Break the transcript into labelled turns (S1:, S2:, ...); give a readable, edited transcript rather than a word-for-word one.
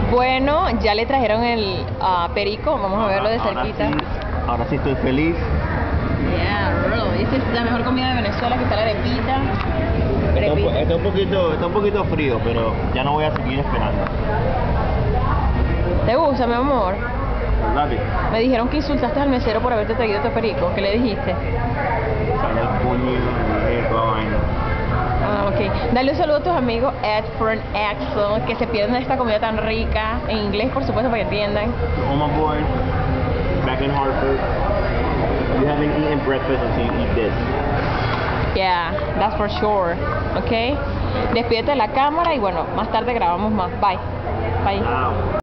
S1: Bueno, ya le trajeron el perico, vamos a verlo de cerquita.
S2: Ahora sí estoy feliz.
S1: Yeah, really. Esta es la mejor comida de Venezuela, que está la arepita.
S2: Está un poquito frío, pero ya no voy a seguir esperando.
S1: ¿Te gusta, mi amor?
S2: ¿Verdad?
S1: Me dijeron que insultaste al mesero por haberte traído tu perico. ¿Qué le dijiste?
S2: Sale el puño y toda vaina.
S1: Ah, ok. Dale un saludo a tus amigos Edford, Axel, que se pierden de esta comida tan rica. En inglés, por supuesto, para que entiendan.
S2: Oh my boy, back in Hartford. You haven't eaten breakfast until you eat this.
S1: Yeah, that's for sure. Ok. Despídete de la cámara y bueno, más tarde grabamos más. Bye. Bye.
S2: Wow.